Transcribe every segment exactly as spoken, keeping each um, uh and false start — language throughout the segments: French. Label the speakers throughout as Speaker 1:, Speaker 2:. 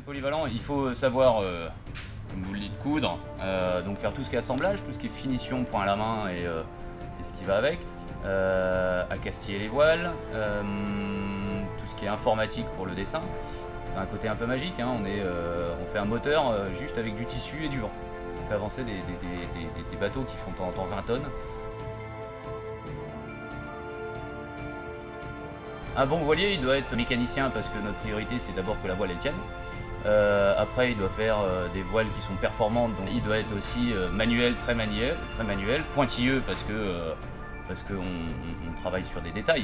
Speaker 1: polyvalent, il faut savoir, euh, comme vous le dites, coudre, euh, donc faire tout ce qui est assemblage, tout ce qui est finition, point à la main et, euh, et ce qui va avec, euh, accastiller les voiles, euh, tout ce qui est informatique pour le dessin. C'est un côté un peu magique, hein. on, est, euh, on fait un moteur euh, juste avec du tissu et du vent. On fait avancer des, des, des, des, des bateaux qui font de temps en temps vingt tonnes. Un bon voilier, il doit être mécanicien parce que notre priorité c'est d'abord que la voile elle tienne. Euh, après il doit faire euh, des voiles qui sont performantes, donc il doit être aussi euh, manuel, très manuel, très manuel, pointilleux parce que euh, parce qu'on on, on travaille sur des détails.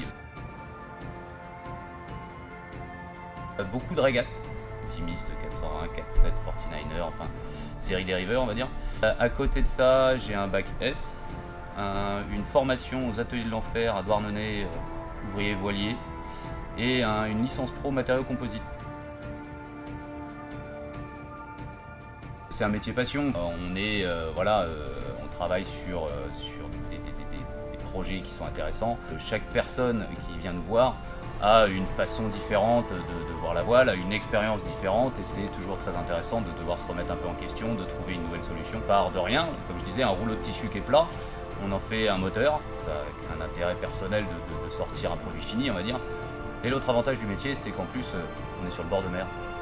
Speaker 1: Beaucoup de régates, Optimiste, quatre cent un, quatre cent sept, forty-niner, enfin série dériveur on va dire. À côté de ça, j'ai un bac S, un, une formation aux ateliers de l'enfer à Douarnenez, euh, ouvrier voilier, et un, une licence pro matériaux composites. C'est un métier passion. On est, euh, voilà, euh, on travaille sur, euh, sur des, des, des, des projets qui sont intéressants. Chaque personne qui vient nous voir a une façon différente de, de voir la voile, a une expérience différente, et c'est toujours très intéressant de devoir se remettre un peu en question, de trouver une nouvelle solution. Par de rien, comme je disais, un rouleau de tissu qui est plat, on en fait un moteur. Ça a un intérêt personnel de, de, de sortir un produit fini, on va dire. Et l'autre avantage du métier, c'est qu'en plus, on est sur le bord de mer.